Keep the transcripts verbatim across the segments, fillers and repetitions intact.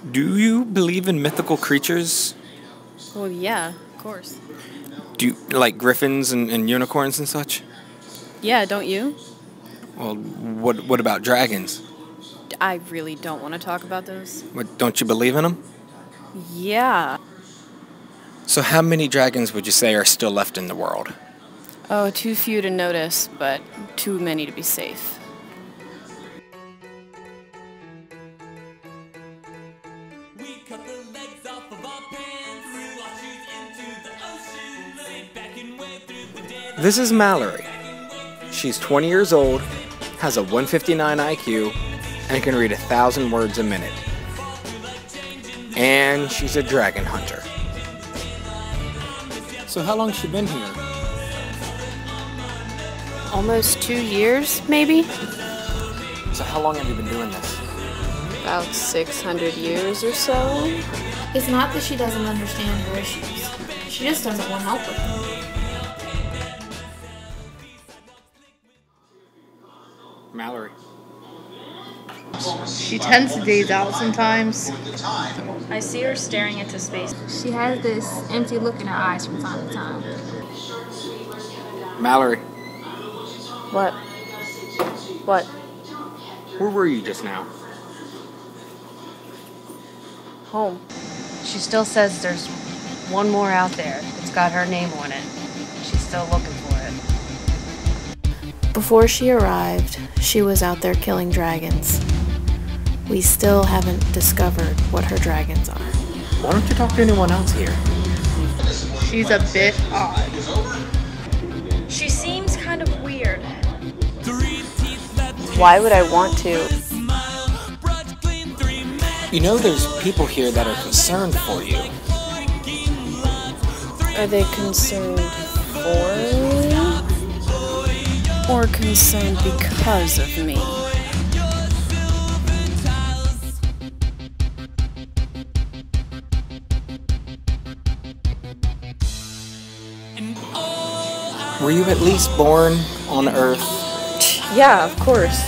Do you believe in mythical creatures? Well, yeah, of course. Do you like griffins and, and unicorns and such? Yeah, don't you? Well, what what about dragons? I really don't want to talk about those. What, don't you believe in them? Yeah. So how many dragons would you say are still left in the world? Oh, too few to notice, but too many to be safe. This is Mallory. She's twenty years old, has a one fifty-nine I Q, and can read a thousand words a minute. And she's a dragon hunter. So how long has she been here? Almost two years, maybe? So how long have you been doing this? About six hundred years or so. It's not that she doesn't understand her issues. She just doesn't want help with them. Mallory. She tends to daze out sometimes. I see her staring into space. She has this empty look in her eyes from time to time. Mallory, What? What? where were you just now? Home. She still says there's one more out there. It's got her name on it. She's still looking for it. Before she arrived, she was out there killing dragons. We still haven't discovered what her dragons are. Why don't you talk to anyone else here? She's a bit odd. She seems kind of weird. Why would I want to? You know there's people here that are concerned for you. Are they concerned for me? Or concerned because of me? Were you at least born on Earth? Yeah, of course.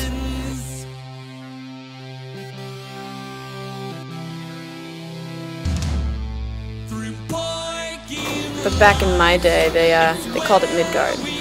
But back in my day, they uh, they called it Midgard.